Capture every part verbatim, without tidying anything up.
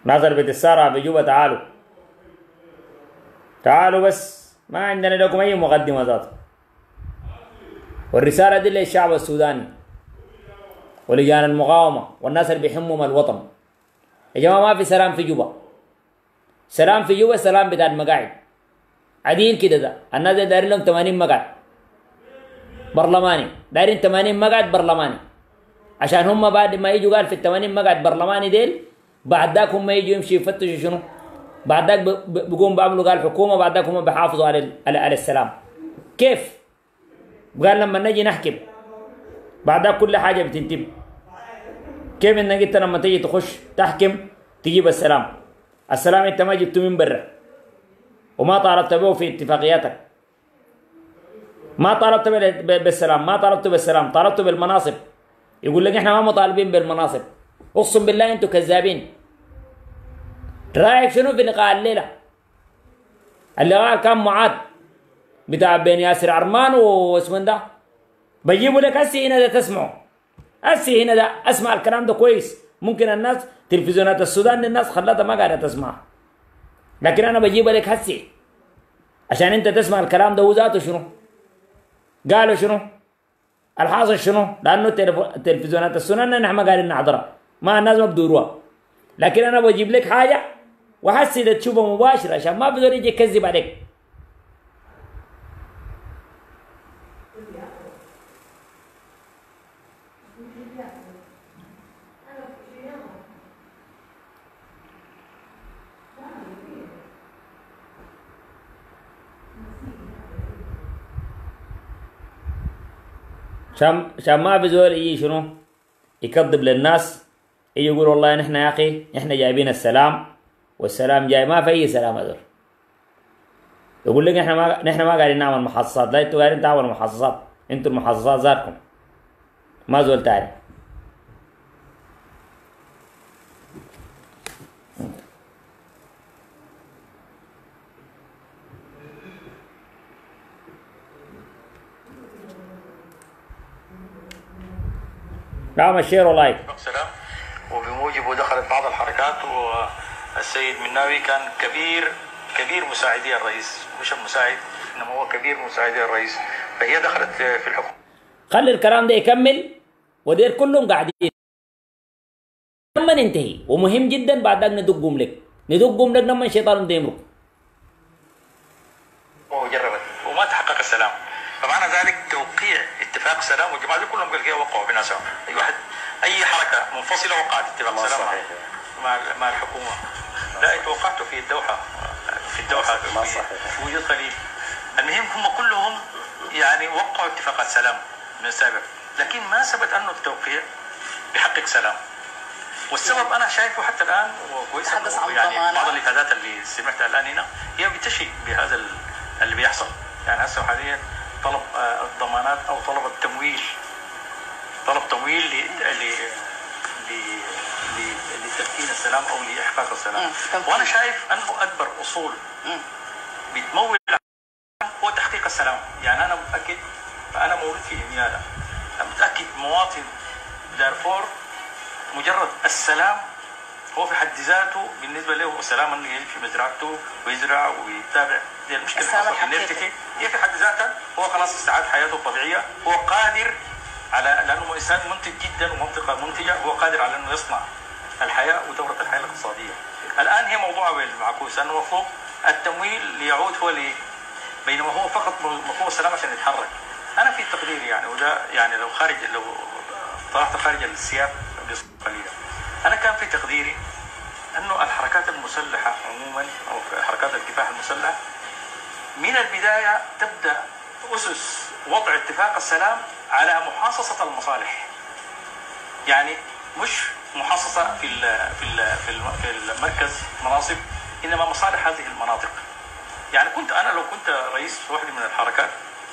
ناصر بيت السارة في جوبا، تعالوا تعالوا بس، ما عندنا لكم أي مقدمة ذات. والرسالة دي للشعب السوداني ولجان المقاومة والناس اللي بيحموا الوطن. يا جماعة ما في سلام في جوبا، سلام في جوبا سلام بتاع المقاعد عاديين كده. ده الناس اللي دايرين لهم ثمانين مقعد برلماني، دايرين ثمانين مقعد برلماني، عشان هم بعد ما يجوا قال في ال ثمانين مقعد برلماني ديل، بعد ذاك هم يجوا يمشي يفتشوا شنو؟ بعد ذاك بيقوم بيعملوا قال حكومة، بعد ذاك هم بيحافظوا على على السلام. كيف؟ قال لما نجي نحكم بعد ذاك كل حاجة بتنتبه. كيف انك انت لما تيجي تخش تحكم تجيب السلام؟ السلام انت ما جبته من برا وما طالبت به في اتفاقياتك، ما طالبت بالسلام، ما طالبت بالسلام، طالبته بالمناصب. يقول لك احنا ما مطالبين بالمناصب. اقسم بالله انتوا كذابين. رايك شنو في لقاء الليله؟ اللقاء كان معاد بتاع بين ياسر عرمان واسمه ده، بجيبوا لك هسي هنا ده تسمعوا، هسي هنا ده اسمع الكلام ده كويس. ممكن الناس تلفزيونات السودان الناس خلتها ما قاعده تسمع، لكن انا بجيب لك هسي عشان انت تسمع الكلام ده. وذاته شنو قالوا؟ شنو الحاصل؟ شنو؟ لانه التلفزيونات السودان نحن ما قاعدين نحضرها، ما الناس ما بدوروها، لكن انا بجيب لك حاجه وحسي تشوفها مباشره عشان ما بقدر يجي يكذب عليك. عشان عشان ما في زول يجي شنو يكذب للناس، يجي يقول والله نحن يا اخي نحن جايبين السلام والسلام جاي. ما في اي سلام هذول. يقول لك نحن ما نحن ما قاعدين نعمل محاصصات. لا انتوا قاعدين تعملوا محاصصات، انتوا المحاصصات ذاتكم ما زول تاني. نعم الشير ولايك سلام. وبموجبه دخلت بعض الحركات، والسيد مناوي كان كبير كبير مساعدي الرئيس، مش المساعد انما هو كبير مساعدي الرئيس، فهي دخلت في الحكم. خلي الكلام ده يكمل ودير كلهم قاعدين لما ننتهي، ومهم جدا بعد ذلك ندقهم لك ندقهم لك لما الشيطان ده يمرق. وجربت وما تحقق السلام، فمعنى ذلك توقيع اتفاق سلام، والجماعه دي كلهم قال كده وقعوا بنفسهم. اي واحد اي حركه منفصله وقعت اتفاق سلام مع مع الحكومه. لا توقعته في الدوحه في الدوحه في وجود خليل. المهم هم كلهم يعني وقعوا اتفاقات سلام من السابق، لكن ما ثبت انه التوقيع بيحقق سلام. والسبب انا شايفه حتى الان وكويس يعني بعض الافادات اللي سمعتها الان هنا هي بتشي بهذا اللي بيحصل. يعني هسه حاليا طلب الضمانات او طلب التمويل، طلب تمويل ل ل لتمكين السلام او لاحقاق السلام. وانا شايف انه اكبر اصول بتمول هو تحقيق السلام. يعني انا متاكد، انا مولود في امياله، متاكد مواطن دارفور مجرد السلام هو في حد ذاته بالنسبه له السلام انه يمشي في مزرعته ويزرع ويتابع. دي المشكله اللي في نيرتكي هي في حد ذاتها هو خلاص استعاد حياته الطبيعيه، هو قادر على، لانه انسان منتج جدا ومنطقه منتجه، هو قادر على انه يصنع الحياه ودوره الحياه الاقتصاديه. الان هي موضوع المعكوس انه المفروض التمويل ليعود هو لي، بينما هو فقط مفهوم السلام عشان يتحرك. انا في تقديري يعني، وده يعني لو خارج لو طلعت خارج السياق قليلا، انا كان في تقديري انه الحركات المسلحه عموما او حركات الكفاح المسلح من البدايه تبدا اسس وضع اتفاق السلام على محاصصه المصالح. يعني مش محاصصه في ال في ال في, ال في المركز مناصب، انما مصالح هذه المناطق. يعني كنت انا لو كنت رئيس واحده من الحركات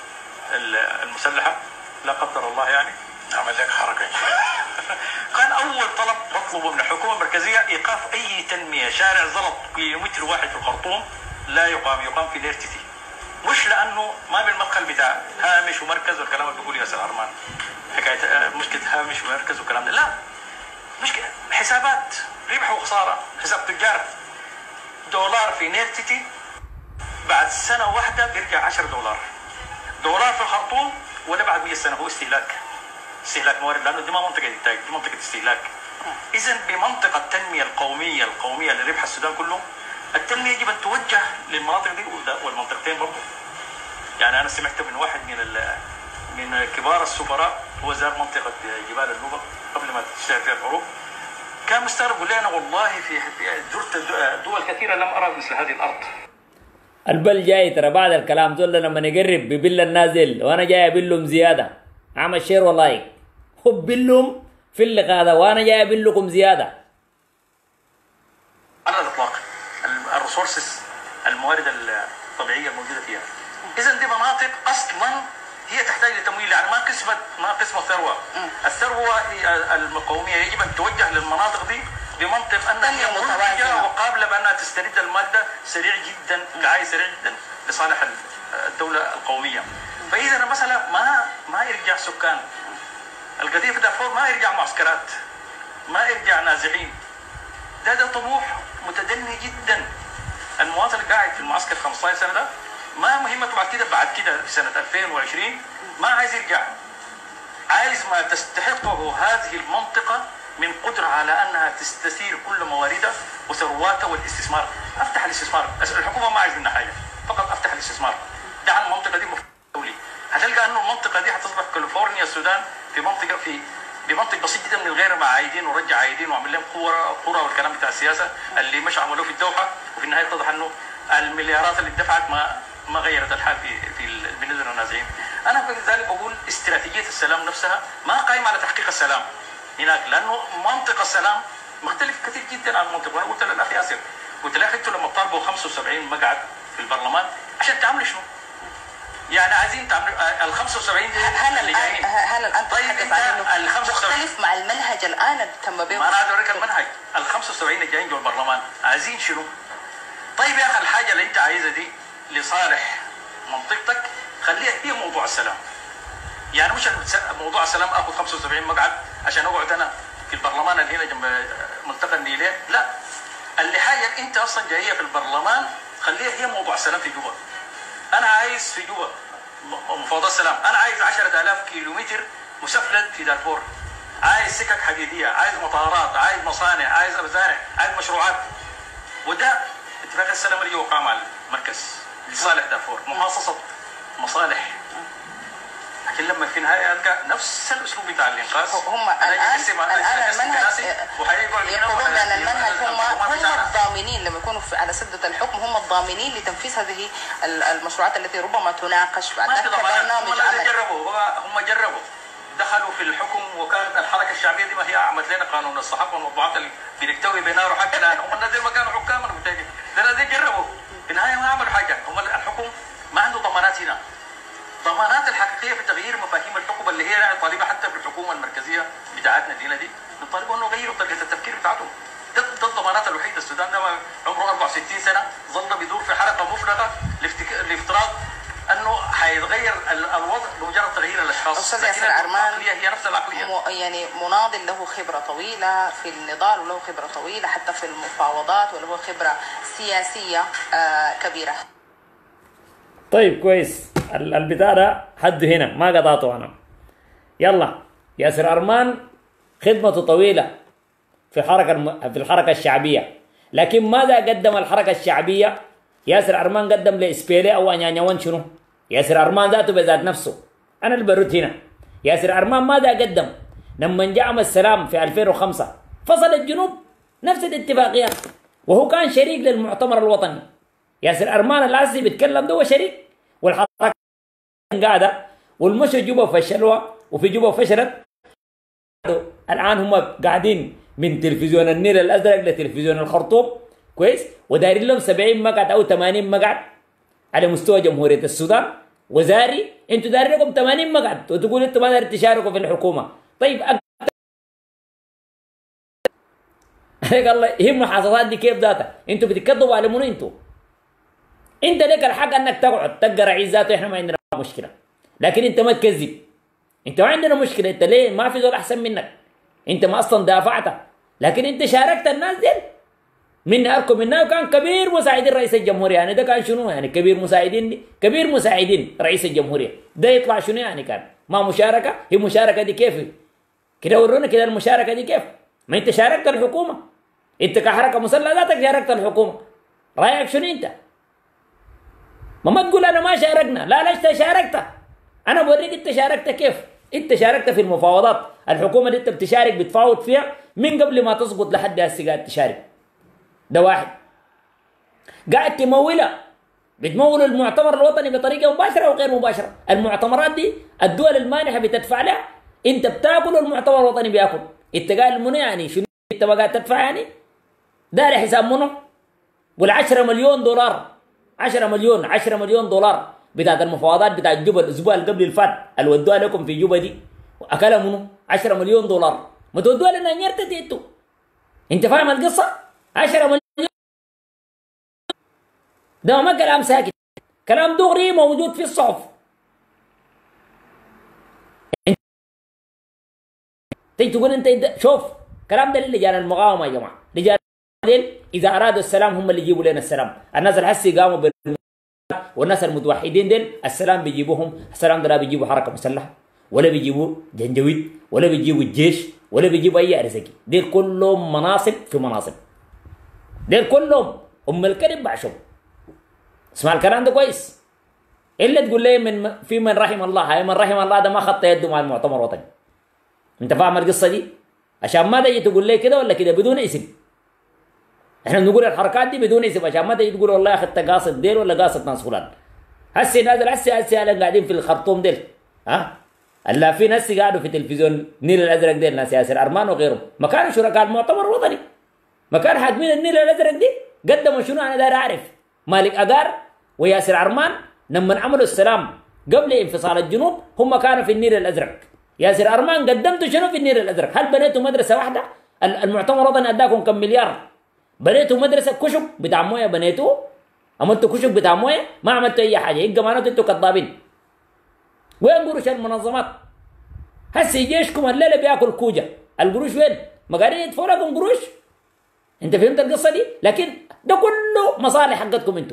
المسلحه لا قدر الله يعني اعمل لك حركه كان اول طلب بطلبه من الحكومه المركزيه ايقاف اي تنميه شارع زلط كيلومتر واحد في الخرطوم لا يقام، يقام في ليرتتي. مش لانه ما بالمدخل بتاع هامش ومركز والكلام اللي بيقول ياسر عرمان حكايه مشكله هامش ومركز والكلام ده، لا، مشكله حسابات ربح وخساره، حساب تجار. دولار في نيرتتي بعد سنه واحده بيرجع عشرة دولار. دولار في الخرطوم ولا بعد مية سنه هو استهلاك. استهلاك موارد، لانه دي ما منطقه انتاج، دي منطقه استهلاك. اذا بمنطقه التنميه القوميه القوميه لربح السودان كله، التنميه يجب ان توجه للمناطق دي والمنطقتين برضه. يعني انا سمعت من واحد من من كبار السفراء هو زار منطقه جبال النوبه قبل ما تشتهر فيها الحروب، كان مستغرب يقول لي انا والله في زرت دول كثيره لم ارى مثل هذه الارض. البل جاي ترى بعد الكلام دول لما نقرب ببل النازل وانا جاي ابلهم زياده، عمل شير ولايك هو بلهم في اللقاء هذا وانا جاي ابلكم زياده. على الاطلاق الريسورسز الموارد الطبيعيه الموجوده فيها. اذا دي مناطق اصلا هي تحتاج لتمويل، يعني ما قسمه ما قسمه ثروه. الثروه القوميه يجب ان توجه للمناطق دي بمنطق انها هي منتجه وقابله بانها تسترد الماده سريع جدا، كعاي سريع جدا لصالح الدوله القوميه. فاذا مثلا ما ما يرجع سكان القضيه في دارفور، ما يرجع معسكرات، ما يرجع نازحين. ده ده طموح متدني جدا. المواطن قاعد في المعسكر خمسة عشر سنه ده ما مهمته بعد كده، بعد كده في سنه ألفين وعشرين ما عايز يرجع، عايز ما تستحقه هذه المنطقه من قدره على انها تستثير كل مواردها وثرواتها والاستثمار. افتح الاستثمار، الحكومه ما عايز منها حاجه، فقط افتح الاستثمار. دع المنطقه دي دولي، هتلقى انه المنطقه دي هتصبح كاليفورنيا السودان في منطقه في بمنطق بسيط جدا من غير ما عايدين ورجع عايدين وعمل لهم قرى قرى والكلام بتاع السياسه اللي مش عملوه في الدوحه، وفي النهايه اتضح انه المليارات اللي اتدفعت ما ما غيرت الحال في في بالنسبه للنازحين. انا لذلك بقول استراتيجيه السلام نفسها ما قائمه على تحقيق السلام هناك، لانه منطق السلام مختلف كثير جدا عن منطق. وانا قلت للاخ ياسر، قلت له انتوا لما تطالبوا خمسة وسبعين مقعد في البرلمان عشان تعملوا شنو؟ يعني عايزين تعملوا ال خمسة وسبعين دي هل الان هل الان طيب انت مختلف مع المنهج الان تم بينه؟ ما انا عايز اوريك المنهج. ال خمسة وسبعين اللي جايين جوا البرلمان عايزين شنو؟ طيب يا اخي الحاجه اللي انت عايزها دي لصالح منطقتك خليها هي موضوع السلام. يعني مش موضوع السلام اخذ خمسة وسبعين مقعد عشان اقعد انا في البرلمان اللي هنا جنب ملتقى النيلين، لا. اللي حاجه انت اصلا جايه في البرلمان خليها هي موضوع السلام في جوبا. انا عايز في جوبا مفاوضات سلام، انا عايز عشرة آلاف كيلومتر مسفلت في دارفور، عايز سكك حديديه، عايز مطارات، عايز مصانع، عايز مزارع، عايز مشروعات. وده اتفاق السلام اللي وقع مع المركز لصالح دارفور، محاصصه مصالح. لكن لما في النهايه القى نفس الاسلوب بتاع الانقاذ. هم الان الان المنهج يقولون ان المنهج هم هم الضامنين لما يكونوا على سده الحكم، هم الضامنين لتنفيذ هذه المشروعات التي ربما تناقش بعد ذلك كبرنامج عمل. جربوا هم جربوا دخلوا في الحكم، وكانت الحركه الشعبيه دي ما هي عملت لنا قانون الصحافه والمطبوعات اللي بنكتوي بنار وحكي الان. هم الناس ما كانوا حكام، انا متاكد ده دي جربوا في النهايه ما عملوا حاجه. هم الحكم ما عنده ضمانات هنا، ضمانات الحقيقيه في تغيير مفاهيم الحكم اللي هي طالبه حتى في الحكومه المركزيه بتاعتنا دي دي بنطالبوا انه يغيروا طريقه التفكير بتاعتهم. ده ده الضمانات الوحيده. السودان ده عمره أربعة وستين سنه ظل بيدور في حلقه مفرغه لافتراض انه حيتغير الوضع بمجرد تغيير الاشخاص. استاذ ياسر عرمان هي نفس العقليه، يعني مناضل له خبره طويله في النضال وله خبره طويله حتى في المفاوضات وله خبره سياسيه آه كبيره. طيب كويس، البتاع ده حد هنا ما قطعته انا. يلا ياسر أرمان خدمته طويله في الحركه الم... في الحركه الشعبيه، لكن ماذا قدم الحركه الشعبيه؟ ياسر أرمان قدم لإسبيلي او انيانيوان شنو؟ ياسر أرمان ذاته بذات نفسه. انا اللي برد هنا. ياسر أرمان ماذا قدم؟ لما جاء السلام في ألفين وخمسة فصل الجنوب نفس الاتفاقيات، وهو كان شريك للمؤتمر الوطني. ياسر أرمان العزي بيتكلم ده هو شريك، والحركه قاعده والمشوا جوبا فشلوها وفي جوبا فشلت. الان هم قاعدين من تلفزيون النيل الازرق لتلفزيون الخرطوم كويس، ودايرين لهم سبعين مقعد او ثمانين مقعد على مستوى جمهوريه السودان. وزاري انتوا دايرين لكم ثمانين مقعد وتقول انتوا ما دايرين تشاركوا في الحكومه. طيب عليك الله هي المحافظات دي كيف ذاتها؟ انتوا بتكذبوا على منو؟ انتوا انت لك الحق انك تقعد تلقى رئيس ذاته، احنا ما عندنا مشكله، لكن انت ما تكذب. انت ما عندنا مشكله، انت ليه ما في زول احسن منك؟ انت ما اصلا دافعت لكن انت شاركت الناس دي من اركب منها وكان كبير مساعدين رئيس الجمهوريه يعني ده كان شنو يعني كبير مساعدين دي كبير مساعدين رئيس الجمهوريه ده يطلع شنو يعني كان ما مشاركه هي مشاركه دي كيف كده ورونا كده المشاركه دي كيف ما انت شاركت الحكومه انت كحركه مسلحه ذاتك شاركت الحكومه رايك شنو انت ما ما تقول انا ما شاركنا لا لا انت شاركت انا بوريك انت شاركت كيف انت شاركت في المفاوضات الحكومه دي انت بتشارك بتفاوض فيها من قبل ما تسقط لحد هسه قاعد تشارك ده واحد قاعد تمولها بتمول المعتمر الوطني بطريقه مباشره وغير مباشره المعتمرات دي الدول المانحه بتدفع لها انت بتاكل والمعتمر الوطني بياكل انت قال منو يعني شنو انت ما قاعد تدفع يعني داري حساب منو قول عشرة مليون دولار عشرة مليون عشرة مليون دولار بتاعت المفاوضات بتاعت جوبا الاسبوع اللي قبل الفات اللي ودوها لكم في جوبا دي اكلها منو عشرة مليون دولار ما تودوها لنا نيرتتي انتوا انت فاهم القصه عشرة مليون ده ما كلام ساكت كلام دغري موجود في الصحف تيجي تقول انت شوف كلام ده لرجال المقاومه يا جماعه رجال اذا ارادوا السلام هم اللي يجيبوا لنا السلام الناس الحسي قاموا بال والناس المتوحدين دين السلام بيجيبوهم السلام ده لا بيجيبوا حركه مسلحه ولا بيجيبوا جنجويد ولا بيجيبوا الجيش ولا بيجيبوا اي ارزاقي ديل كلهم مناصب في مناصب ديل كلهم ام الكذب بعشهم اسمع الكلام ده كويس الا تقول لي من في من رحم الله هاي من رحم الله ده ما خط يده مع المؤتمر الوطني انت فاهم القصه دي عشان ما تجي تقول لي كده ولا كده بدون اسم احنا بنقول الحركات دي بدون اسم عشان ما تجي تقول والله يا اخي انت قاصد ديل ولا قاصد ناس فلان هسه نازل هسه هسه قاعدين في الخرطوم ديل ها اللافين هسه قاعدوا في تلفزيون النيل الازرق ديل ناس ياسر ارمان وغيرهم ما كانوا شركاء المؤتمر الوطني ما كانوا حاكمين النيل الازرق دي قدموا شنو انا داير اعرف مالك اجار وياسر عرمان لما عملوا السلام قبل انفصال الجنوب هم كانوا في النيل الازرق ياسر عرمان قدمتوا شنو في النيل الازرق هل بنيتوا مدرسه واحده المؤتمر الوطني اداكم كم مليار بنيتوا مدرسه كشك بتاع مويه بنيتوه عملتوا كشك بتاع مويه ما عملتوا اي حاجه يبقى معناته انتوا كذابين وين قروش المنظمات هسه جيشكم الليله بياكل كوجه القروش وين ما قاعدين يدفعوا لكم قروش انت فهمت القصه دي لكن ده كله مصالح حقتكم انتوا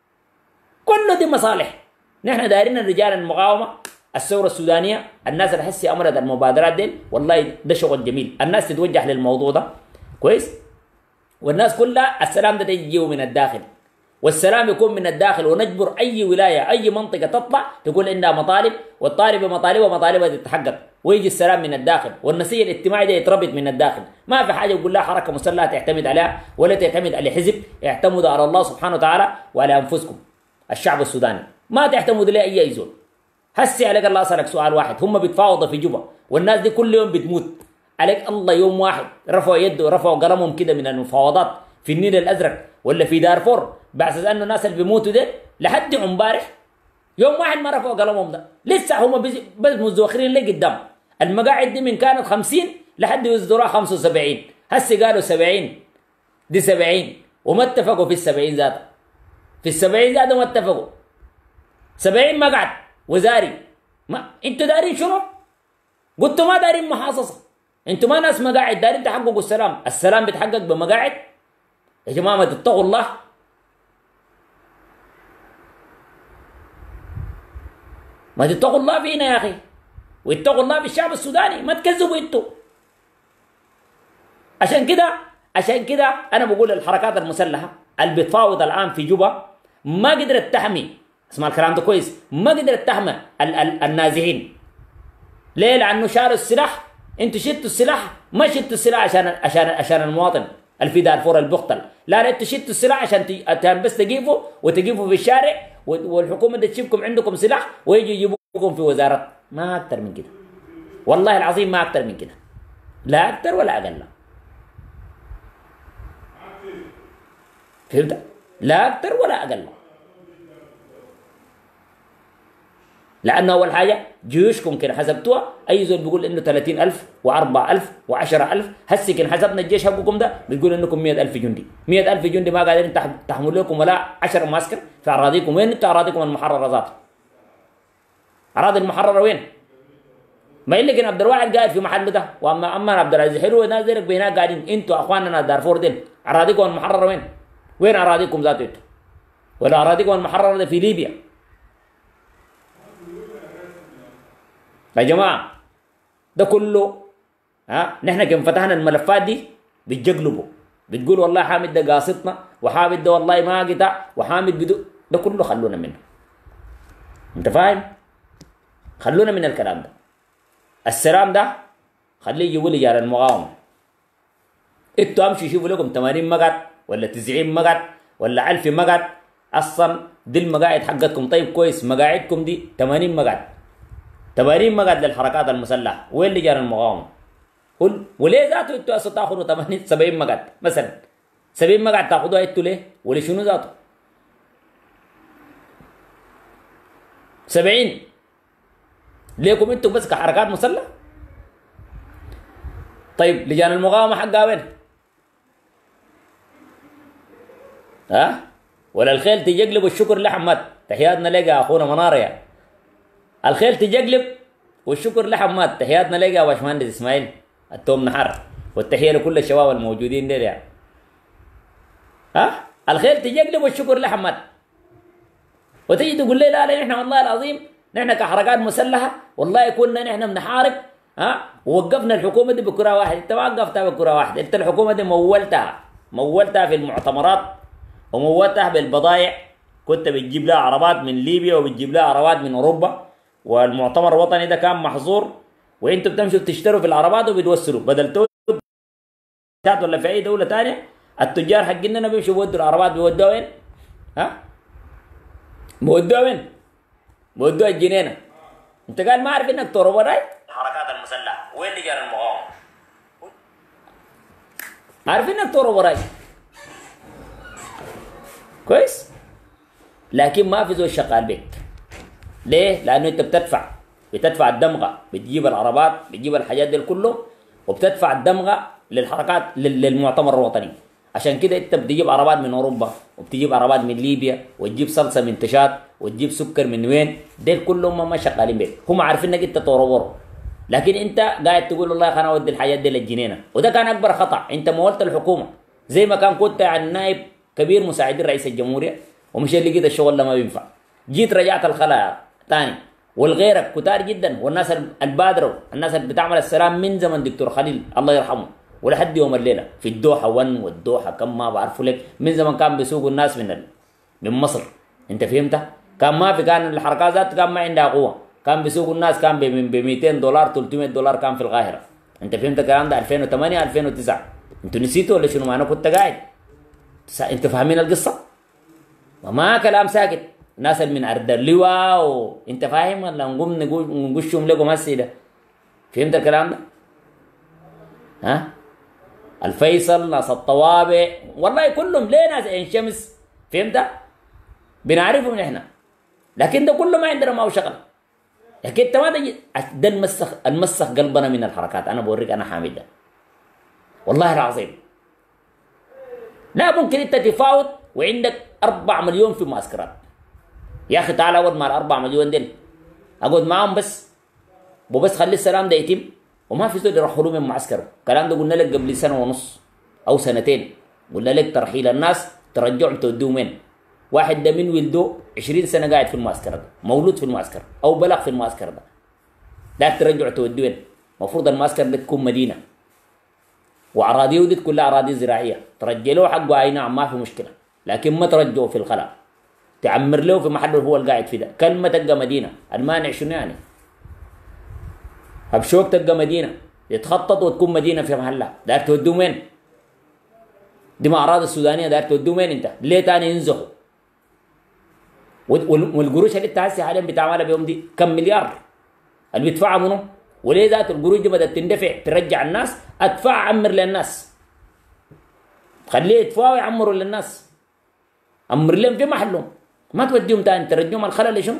كله دي مصالح نحن دايرين الرجال المقاومه الثوره السودانيه الناس اللي حسي امرت المبادرات دي والله ده شغل جميل الناس تتوجه للموضوع ده كويس والناس كلها السلام ده يجيه من الداخل والسلام يكون من الداخل ونجبر اي ولايه اي منطقه تطلع تقول عندها مطالب والطالب مطالبه مطالبها تتحقق ويجي السلام من الداخل والنسيج الاجتماعي ده يتربط من الداخل ما في حاجه يقول لها حركه مسلحه تعتمد عليها ولا تعتمد على حزب اعتمدوا على الله سبحانه وتعالى وعلى انفسكم الشعب السوداني ما تعتمدوا ليه اي زول هسي عليك الله اسالك سؤال واحد هم بيتفاوضوا في جوبا والناس دي كل يوم بتموت عليك الله يوم واحد رفعوا يده رفعوا قلمهم كده من المفاوضات في النيل الازرق ولا في دارفور باساس انه الناس اللي بيموتوا دي لحد امبارح يوم واحد ما رفعوا قلمهم ده لسه هم بس متزوخرين ليه قدام المقاعد دي من كانت خمسين لحد يصدروها خمسة وسبعين هسي قالوا سبعين دي سبعين وما اتفقوا في السبعين ذاته في السبعين ذاته ما اتفقوا سبعين مقعد وزاري ما انتوا دارين شنو؟ قلتوا ما دارين محاصصه انتوا ما ناس مقاعد دارين تحققوا السلام السلام بيتحقق بمقاعد يا جماعه ما تتقوا الله ما تتقوا الله فينا يا اخي واتقوا الله في الشعب السوداني ما تكذبوا انتوا عشان كده عشان كده انا بقول الحركات المسلحه اللي بتفاوض الان في جوبا ما قدرت تحمي اسمع الكلام ده كويس ما قدرت تحمي ال ال النازحين ليه؟ لانه شالوا السلاح انتوا شلتوا السلاح ما شلتوا السلاح عشان عشان عشان المواطن اللي في دارفور البختل لا لا انتوا شلتوا السلاح عشان بس تجيبوا وتجيبوا في الشارع والحكومه تجيبكم عندكم سلاح ويجي يجيبوكم في وزارات ما اكثر من كده والله العظيم ما اكثر من كده لا اكثر ولا اقل فهمت؟ لا اكثر ولا اقل لانه اول حاجه جيوشكم كده حسبتوها اي زول بيقول انه ثلاثين ألف وأربعة آلاف وعشرة آلاف هسه كده حسبنا الجيش حقكم ده بيقول انكم مئة ألف جندي مئة ألف جندي ما قادرين تحملوا لكم ولا عشرة معسكر في اراضيكم وين انتوا اراضيكم المحرره ذاتها اراضي المحرره وين ما إلا كان عبد الواحد قاعد في محله ده، واما اما عبد العزيز حلو والناس ديلك بهناك قاعدين. انتوا اخواننا دارفور ديل اراضيكم المحرره وين؟ وين اراضيكم ذاته انتوا؟ ولا اراضيكم المحرره ده في ليبيا؟ يا جماعه ده كله ها نحن كم فتحنا الملفات دي بتجقلبوا، بتقول والله حامد ده قاصدنا، وحامد ده والله ما قطع، وحامد بدو، ده كله خلونا منه. انت فاهم؟ خلونا من الكلام ده. السلام ده خليه يجيبوا لي جار المقاومه. انتوا امشوا شوفوا لكم ثمانين مقعد ولا تسعين مقعد ولا ألف مقعد. اصلا دي المقاعد حقتكم طيب كويس، مقاعدكم دي ثمانين مقعد، ثمانين مقعد للحركات المسلحه. وين اللي جار المقاومه؟ قل وليه ذاته انتوا اصلا تاخذوا ثمانين سبعين مقعد مثلا؟ سبعين مقعد تاخذوها انتوا ليه؟ ولشنو ذاته؟ سبعين ليكم انتوا بس كحركات مسلحه؟ طيب لجان المقاومه حقها وين؟ ها؟ ولا الخيل تجقلب والشكر لحمات. تحياتنا لك يا اخونا منار يا. الخيل تجقلب والشكر لحمات. تحياتنا لك يا باشمهندس اسماعيل التوم نحر، والتحيه لكل الشباب الموجودين ديل يعني. ها؟ الخيل تجقلب والشكر لحمات. وتجي تقول لي لا لا نحن والله العظيم نحن كحركات مسلحه والله كنا نحن بنحارب ها ووقفنا الحكومه دي بكره واحد. انت ما وقفتها بكره واحد، انت الحكومه دي مولتها مولتها في المؤتمرات ومولتها بالبضائع. كنت بتجيب لها عربات من ليبيا وبتجيب لها عربات من اوروبا، والمؤتمر الوطني ده كان محظور، وانتوا بتمشوا بتشتروا في العربات وبتوصلوا بدل تو ولا في اي دوله ثانيه. التجار حقنا بيمشوا بيودوا العربات بيودوها وين؟ ها؟ بيودوها وين؟ بيودوها الجنينه. انت قال ما عارف انك تورو وراي؟ الحركات المسلحه وين اللي جار المقاومه؟ عارف انك تورو وراي كويس؟ لكن ما في زول شغال بك. ليه؟ لانه انت بتدفع بتدفع الدمغه، بتجيب العربات بتجيب الحاجات دي كله، وبتدفع الدمغه للحركات للمؤتمر الوطني. عشان كده انت بتجيب عربات من اوروبا وبتجيب عربات من ليبيا وتجيب صلصه من تشاد وتجيب سكر من وين. ديل كلهم ما شغالين بك، هم عارفين انك انت تورو. لكن انت قاعد تقول والله خلينا اودي الحاجات دي للجنينه، وده كان اكبر خطا. انت مولت الحكومه زي ما كان كنت عن نائب كبير مساعدين رئيس الجمهوريه، ومش اللي لقيت الشغل ده ما بينفع. جيت رجعت الخلايا ثاني والغيرك كتار جدا، والناس البادروا الناس اللي بتعمل السلام من زمن دكتور خليل الله يرحمه ولحد يوم الليله في الدوحه ون والدوحه كم ما بعرفوا لك. من زمن كان بيسوقوا الناس من ال... من مصر. انت فهمت؟ كان ما في كان الحركات ذات كان ما عندها قوه، كان بيسوقوا الناس كان ب مئتين دولار ثلاثمئة دولار كان في القاهره. انت فهمت الكلام ده؟ ألفين وثمانية ألفين وتسعة. انتوا نسيتوا ولا شنو؟ ما انا كنت قاعد. انت فاهمين القصه؟ وما كلام ساكت. ناس من ارض اللواء وانت فاهم ولا نقوم نقشهم لكم هسه ده؟ فهمت الكلام ده؟ ها؟ الفيصل ناس الطوابع والله كلهم ليه ناس عين شمس. فهمت؟ بنعرفهم نحن، لكن ده كله ما عندنا ما هو شغل. لكن انت ما تجي ده المسخ المسخ قلبنا من الحركات. انا بوريك انا حامد ده والله العظيم. لا ممكن انت تفاوض وعندك أربعة مليون في معسكرات. يا اخي تعال اقعد مع الأربعة مليون دول، اقعد معهم بس وبس خلي السلام ده يتم، وما في زول يرحلوا من معسكره. الكلام ده قلنا لك قبل سنه ونص او سنتين، قلنا لك ترحيل الناس ترجعهم توديهم وين؟ واحد ده من ولده عشرين سنه قاعد في المعسكر ده، مولود في المعسكر او بلغ في المعسكر ده، ده ترجع توديه وين؟ المفروض المعسكر ده تكون مدينه واراضيه دي كلها اراضي زراعيه، ترجع له حقه اي نعم ما في مشكله، لكن ما ترجعه في الخلا، تعمر له في محله هو القاعد فيه ده. كلمه تبقى مدينه، المانع شنو يعني؟ هبشوك تبقى مدينه يتخطط وتكون مدينه في محلها، داير تودوه وين؟ دي ما اراضي السودانيه داير تودوه وين انت؟ ليه تاني ينزخوا؟ والقروش اللي انت هسه حاليا بتعملها بيوم دي كم مليار؟ اللي بيدفعها منو؟ وليه ذات القروش دي بدات تندفع ترجع الناس؟ ادفع عمر للناس، خليه يدفعوا ويعمروا للناس، امر لهم في محلهم، ما توديهم تاني ترجعهم الخلا لشنو؟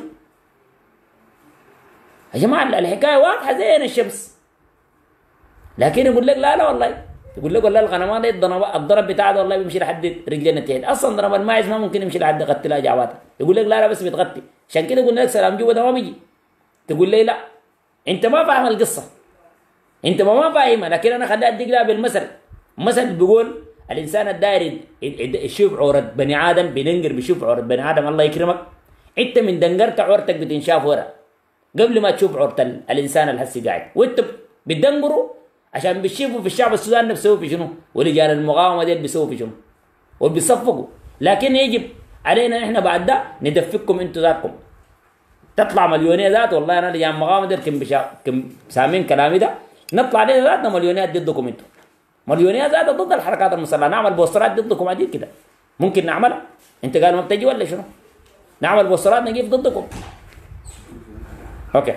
يا جماعه الحكايه واضحه زي الشمس. لكن يقول لك لا لا والله، يقول لك والله الغنمات الضرب بتاعها والله بيمشي لحد رجلنا تحت، اصلا ضرب الماعز ما ممكن يمشي لحد غتلها جعواتها، يقول لك لا لا بس بتغطي. عشان كده قلنا لك سلام جوبا ده ما بيجي. تقول لي لا انت ما فاهم القصه، انت ما ما فاهمها. لكن انا خليها اديك لها بالمثل. مثل بيقول الانسان الداير يشوف عوره بني ادم بينقر بيشوف عوره بني ادم الله يكرمك، انت من دنقرت عورتك بتنشاف ورا قبل ما تشوف عورة الانسان الهسي قاعد، وانت بتدنقروا عشان بتشوفوا في الشعب السوداني بيسووا في شنو، ورجال المقاومه ديل بيسووا في شنو، وبيصفقوا. لكن يجب علينا احنا بعد ده ندفككم انتوا ذاتكم. تطلع مليونيه ذات، والله انا رجال المقاومه ديل كم بشا كم سامين كلامي ده، نطلع علينا ذاتنا مليونيات ضدكم انتوا. مليونيات ذات ضد الحركات المسلحه، نعمل بوسترات ضدكم عديد كده. ممكن نعملها؟ انت قال ما بتجي ولا شنو؟ نعمل بوسترات نجيب ضدكم. اوكي.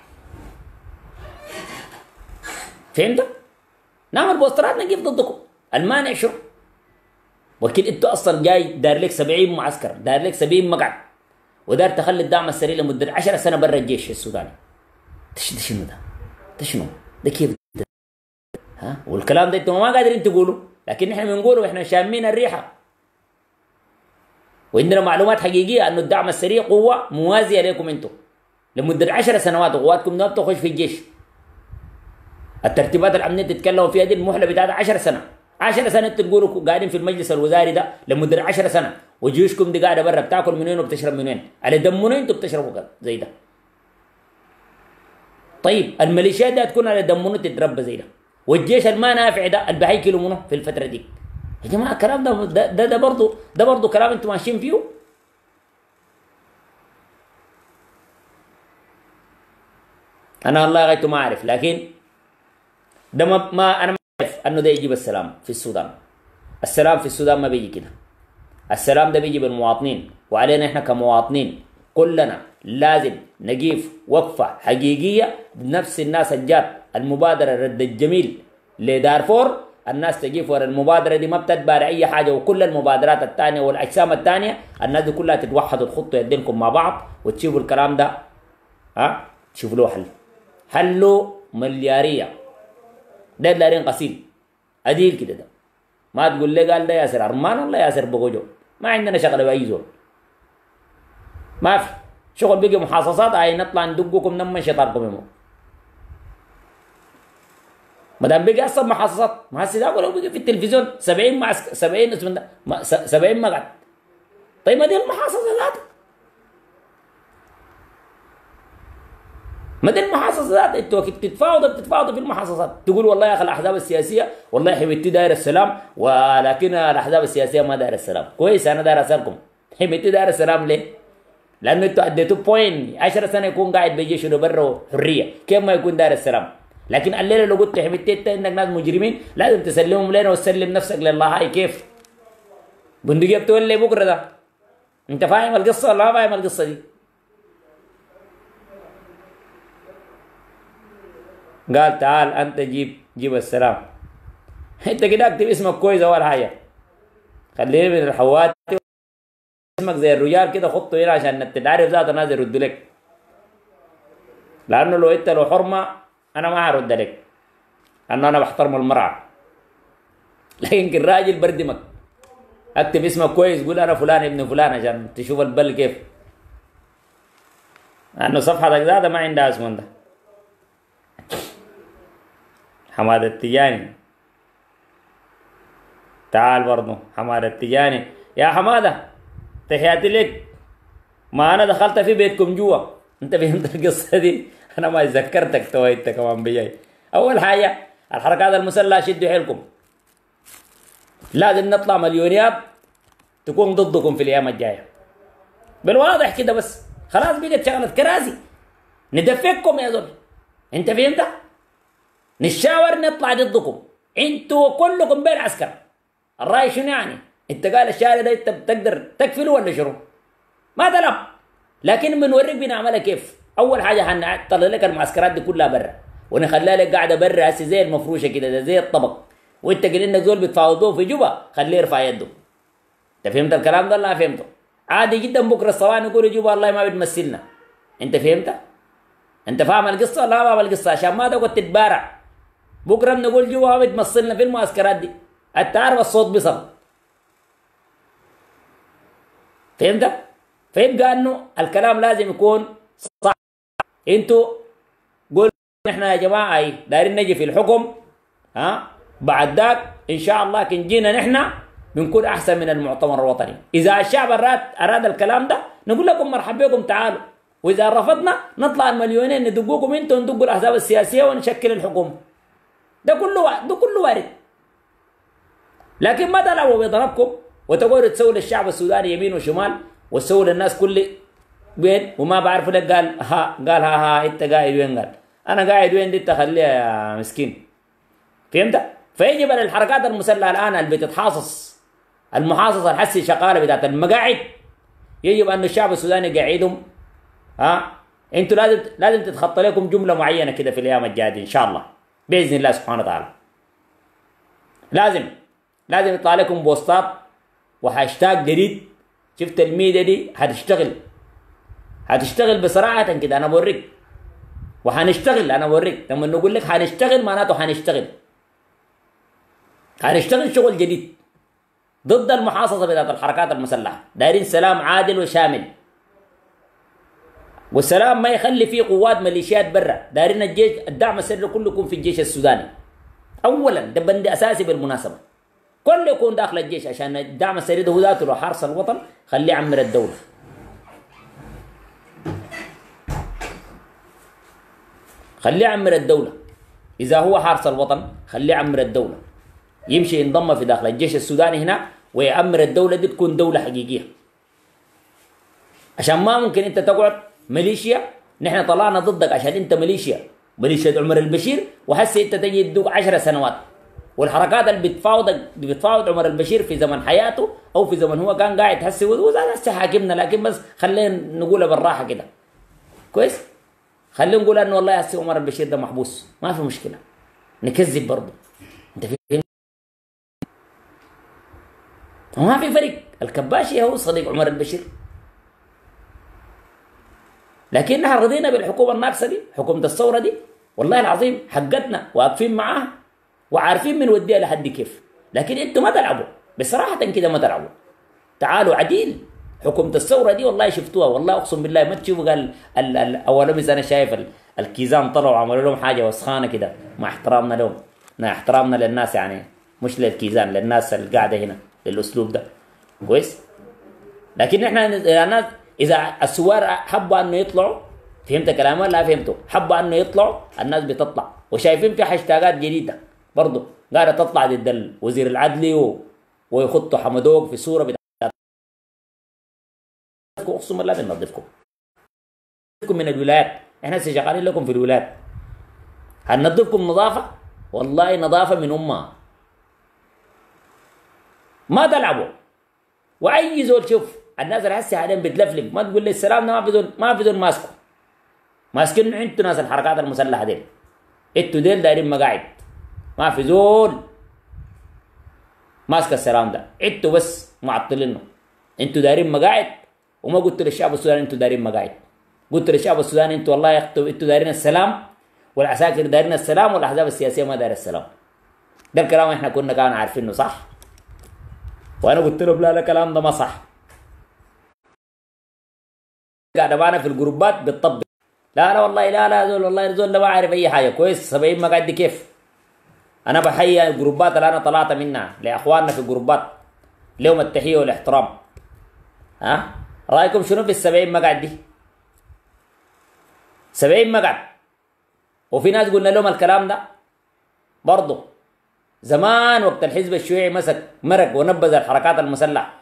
فهمت؟ نعمل بوسترات نجيب ضدكم. المانع شو؟ وكيل انتوا اصلا جاي داير لك سبعين معسكر، داير لك سبعين مقعد، وداير تخلي الدعم السريع لمده عشر سنه برا الجيش السوداني. تش ده شنو ده؟ ده شنو؟ ده كيف ده؟ ها؟ والكلام ده انتوا ما قادرين تقولوا، لكن احنا بنقوله واحنا شامين الريحه. وعندنا معلومات حقيقيه انه الدعم السريع قوه موازيه لكم انتوا لمده عشر سنوات، وقواتكم ما بتخش في الجيش. الترتيبات الامنيه تتكلموا فيها دي المهله بتاعتها عشر سنه، عشر سنه انتوا تقولوا قاعدين في المجلس الوزاري ده لمده عشر سنه، وجيوشكم دي قاعده برا بتاكل من وين وبتشرب من وين؟ على دم منين انتوا بتشربوا زي ده؟ طيب الميليشيات دي هتكون على دم منو تتربى زي ده؟ والجيش الما نافع ده اللي بهيكلوا منه في الفتره دي. يا جماعه الكلام ده ده ده, ده برضه ده برضه كلام انتوا ماشيين فيه. انا والله غايته ما اعرف، لكن ده ما, ما انا ما اعرف انه ده يجيب السلام في السودان. السلام في السودان ما بيجي كده. السلام ده بيجي بالمواطنين، وعلينا احنا كمواطنين كلنا لازم نقيف وقفه حقيقيه بنفس الناس الجات المبادره رد الجميل لدارفور. الناس تجيف ورا المبادره دي، ما بتتبع اي حاجه، وكل المبادرات الثانيه والاجسام الثانيه الناس دي كلها تتوحد وتخطوا يدينكم مع بعض وتشوفوا الكلام ده. ها تشوفوا له حل. حلوا ملياريه ده دارين قصيل اديل كده. ده ما تقول لي قال ده ياسر ارمان ولا ياسر بوجو، ما عندنا شغله باي زول، ما في شغل. بيجي محاصصات هاي نطلع ندقكم نما شيطانكم يمو. ما دام بيجي اصلا محاصصات، ما هسه ده لو بيجي في التلفزيون سبعين معسكر سبعين اسم ده سبعين مقعد. طيب ما دي المحاصصه ذاتها، ما دي المحاصصه ذاتها. انتوا بتتفاوضوا بتتفاوضوا في المحاصصات، تقول والله يا اخي الاحزاب السياسيه والله حبيبتي داير السلام، ولكن الاحزاب السياسيه ما داير السلام. كويس، انا داير اسالكم حبيبتي داير السلام ليه؟ لانه انتوا اديتوا بوين عشر سنه يكون قاعد بيجيش برا حريه، كيف ما يكون داير السلام؟ لكن الليله لو قلت حبيبتي انت انك ناس مجرمين لازم تسلمهم لنا وتسلم نفسك لله. هاي كيف؟ بندقيه بتولي بكره ده. انت فاهم القصه ولا ما فاهم القصه دي؟ قال تعال انت جيب جيب السلام. انت كده اكتب اسمك كويس اول حاجه، خليه من الحوات اسمك زي الرجال كده، خطه هنا عشان تتعرف ذات الناس يردوا لك. لانه لو انت لو حرمه انا ما هرد لك، لانه انا بحترم المرأة. لكن الراجل بردمك، اكتب اسمك كويس، قول انا فلان ابن فلان عشان تشوف البل كيف. لانه صفحتك ذاتها ما عندها اسم ده. حماد التجاني تعال برضه. حماد التجاني يا حماده تحياتي لك. ما انا دخلت في بيتكم جوا، انت فهمت القصه دي؟ انا ما ذكرتك تو انت كمان بجاي. اول حاجه الحركات المسلحه شدوا حيلكم، لازم نطلع مليونيات تكون ضدكم في الايام الجايه بالواضح كده. بس خلاص بقت شغله كراسي ندفككم يا زول. انت فهمت؟ نشاور نطلع ضدكم انتوا كلكم بين عسكر. الراي شنو يعني؟ انت قال الشارع ده انت بتقدر تكفله ولا شنو؟ ما تلعب. لكن بنوريك بنعملها كيف. اول حاجه هنطلع لك المعسكرات دي كلها برا، ونخليها لك قاعده برا هسه زي المفروشه كده، زي الطبق. وانت قال انك زول بتفاوضوه في جوبا، خليه يرفع يده. انت فهمت الكلام ده ولا فهمته؟ عادي جدا بكره الصباح نقول جوبا والله ما بتمثلنا. انت فهمت؟ انت فاهم القصه ولا ما فاهم القصه؟ عشان ما تقعد تتبارع. بكره بنقول جوا ما بتمثلنا في المعسكرات دي. انت عارف الصوت بيصل. فهمت؟ فيبقى انه الكلام لازم يكون صح. انتوا قول نحن يا جماعه اي دايرين نجي في الحكم، ها بعد ذاك ان شاء الله كن جينا نحن بنكون احسن من المؤتمر الوطني. اذا الشعب اراد اراد الكلام ده نقول لكم مرحبا بكم تعالوا، واذا رفضنا نطلع المليونين ندقوكم انتم وندقوا الاحزاب السياسيه ونشكل الحكومه. ده كله ده كله وارد. لكن ما تلعبوا بضربكم وتقولوا تسووا للشعب السوداني يمين وشمال وتسووا للناس كل وين وما بعرف لك قال ها قال ها ها انت قاعد وين؟ قال انا قاعد وين؟ دي تخليها يا مسكين. فهمت؟ فيجب على الحركات المسلحه الان اللي بتتحاصص المحاصصه الحسي شغاله بتاعت المقاعد، يجب ان الشعب السوداني قاعدهم ها انتوا لازم لازم تتخطى لكم جمله معينه كده في الايام الجايه ان شاء الله باذن الله سبحانه وتعالى. لازم لازم يطلع لكم بوستات وهاشتاج جديد. شفت الميديا دي هتشتغل هتشتغل بصراحه كده، انا بوريك وهنشتغل. انا بوريك لما نقول لك هنشتغل معناته هنشتغل هنشتغل شغل جديد ضد المحاصصه بتاعت الحركات المسلحه. دايرين سلام عادل وشامل، والسلام ما يخلي فيه قوات ميليشيات برا. دايرين الجيش الدعم السري كله يكون في الجيش السوداني اولا، ده بند اساسي بالمناسبه، كله يكون داخل الجيش عشان الدعم السري ده هو ذاته لو حرس الوطن خليه يعمر الدوله. خليه يعمر الدوله. اذا هو حارس الوطن خليه يعمر الدوله، يمشي ينضم في داخل الجيش السوداني هنا ويعمر الدوله دي تكون دوله حقيقيه. عشان ما ممكن انت تقعد ميليشيا، نحن طلعنا ضدك عشان انت ميليشيا ميليشيا عمر البشير، وهسه انت تجي تدوق عشر سنوات. والحركات اللي بتفاوض بتفاوض عمر البشير في زمن حياته او في زمن هو كان قاعد هسه وزاد هسه حاكمنا، لكن بس خلينا نقولها بالراحه كده كويس. خلينا نقول انه والله هسه عمر البشير ده محبوس، ما في مشكله نكذب برضه. انت فين؟ ما في فرق. الكباشي هو صديق عمر البشير، لكن نحن رضينا بالحكومه الناقصه دي، حكومه الثوره دي والله العظيم حقتنا واقفين معاها وعارفين من وديها لحد كيف. لكن انتم ما تلعبوا بصراحه كده، ما تلعبوا. تعالوا عديل حكومه الثوره دي والله شفتوها، والله اقسم بالله ما تشوفوا قال اول بس انا شايف الكيزان طلعوا عملوا لهم حاجه وسخانه كده، مع احترامنا لهم، مع احترامنا للناس يعني، مش للكيزان، للناس اللي قاعده هنا للاسلوب ده كويس. لكن احنا الناس اذا الثوار حبوا انه يطلعوا، فهمت كلامي ولا فهمتوا؟ حبوا انه يطلعوا، الناس بتطلع، وشايفين في هاشتاجات جديده برضه قاعده تطلع ضد وزير العدل و... ويخطوا حمدوق في صوره بتاعت. اقسم بالله بننظفكم من الولايات، احنا هسه شغالين لكم في الولايات، هننظفكم نظافه والله نظافه من امها. ما تلعبوا. واي زول شوف الناس اللي هسه حاليا بتلفلف، ما تقول لي السلام ده ما في زول ما في زول ماسكه، ماسكين انتوا ناس الحركات المسلحه ديل، انتوا ديل دايرين مقاعد، ما في زول ماسك السلام ده، انتوا بس معطلينه. انتوا دايرين مقاعد، وما قلت للشعب السوداني انتوا دايرين مقاعد، قلت للشعب السوداني انتوا والله يا اختو انتوا دايرين السلام، والعساكر دايرين السلام، والاحزاب السياسيه ما دايره السلام. ده الكلام احنا كنا كان عارفينه صح، وانا قلت لهم لا لا الكلام ده ما صح. قاعد معنا في الجروبات بتطبق، لا لا والله لا لا زول والله زول ده ما عارف اي حاجه كويس. سبعين مقعد دي كيف؟ انا بحيي الجروبات اللي انا طلعت منها لاخواننا في الجروبات، لهم التحيه والاحترام. ها رايكم شنو في السبعين مقعد دي؟ سبعين مقعد، وفي ناس قلنا لهم الكلام ده برضه زمان وقت الحزب الشيوعي مسك مرق ونبذ الحركات المسلحه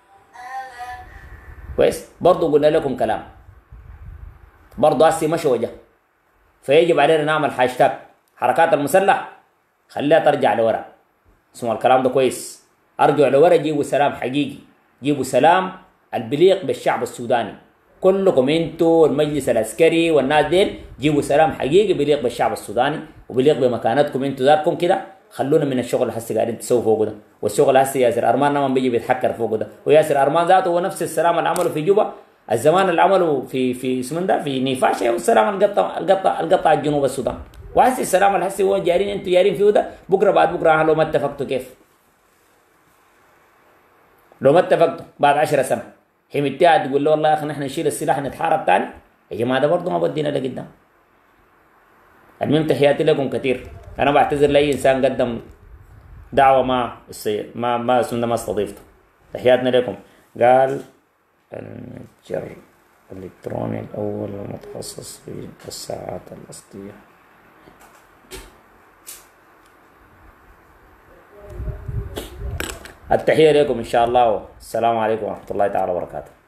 كويس، برضه قلنا لكم كلام، برضه هسي مشى وجه. فيجب علينا نعمل هاشتاج حركات المسلحه خليها ترجع لورا. اسمعوا الكلام ده كويس، ارجعوا لورا، جيبوا سلام حقيقي، جيبوا سلام البليق بالشعب السوداني كلكم، انتوا المجلس العسكري والناس ديل، جيبوا سلام حقيقي بليق بالشعب السوداني وبليق بمكانتكم انتوا ذاتكم كده. خلونا من الشغل اللي هسه قاعدين تسووا فوق ده، والشغل هسه ياسر ارمان ما بيجي بيتحكر فوق ده، وياسر ارمان ذاته هو نفس السلام اللي عمله في جوبا، الزمان اللي عمله في في اسمه ده في نيفاشا، والسلام القطع القطع القطع جنوب السودان. وهسه السلام اللي هسه هو جارين انتوا جارين فيه ده، بكره بعد بكره لو ما اتفقتوا كيف؟ لو ما اتفقتوا بعد عشر سنه حميتها تقول له والله يا اخي نحن نشيل السلاح نتحارب ثاني؟ يا جماعه ده برضه ما بدينا لقدام. المهم تحياتي لكم كثير. انا بعتذر لاي انسان قدم دعوه ما ما ما سنة ما استضيفته. تحياتنا لكم. قال المتجر الالكتروني الاول المتخصص في الساعات الاصليه. التحيه لكم ان شاء الله، والسلام عليكم ورحمه الله تعالى وبركاته.